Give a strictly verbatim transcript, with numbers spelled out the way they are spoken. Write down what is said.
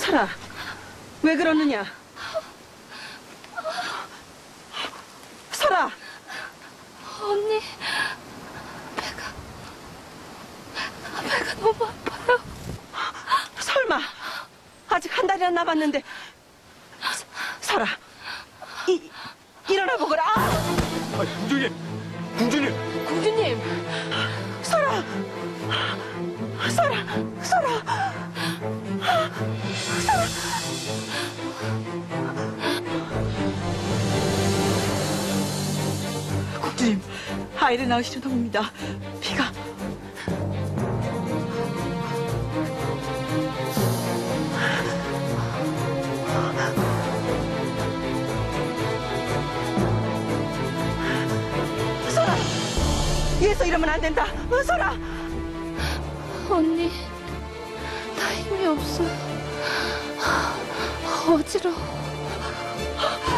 설아, 왜 그러느냐? 설아! 언니, 배가, 배가 너무 아파요. 설마, 아직 한 달이나 남았는데. 서, 설아, 이, 일어나 보거라. 아! 아, 공주님! 공주님! 공주님! 설아! 설아! 설아! 설아! 공주님, 아이를 낳으시려나 봅니다. 피가. 설아! 얘서 이러면 안 된다. 어, 설아! 언니, 나 힘이 없어요. 어지러워.